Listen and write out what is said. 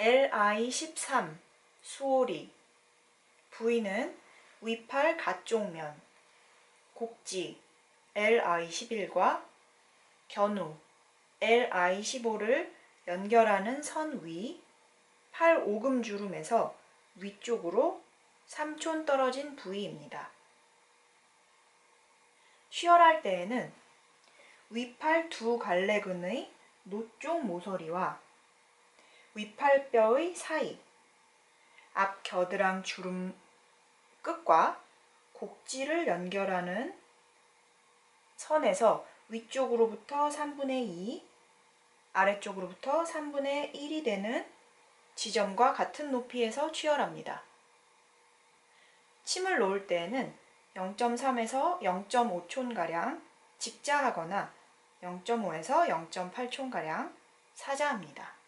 Li13 수오리. 부위는 위팔 가쪽면, 곡지 Li11과 견우 Li15를 연결하는 선 위, 팔오금주름에서 위쪽으로 3촌 떨어진 부위입니다. 취혈할 때에는 위팔두갈래근의 노쪽모서리와 위팔뼈의 사이, 앞겨드랑주름 끝과 곡지를 연결하는 선에서 위쪽으로부터 3분의 2, 아래쪽으로부터 3분의 1이 되는 지점과 같은 높이에서 취혈합니다. 침을 놓을 때에는 0.3에서 0.5촌가량 직자하거나 0.5에서 0.8촌가량 사자합니다.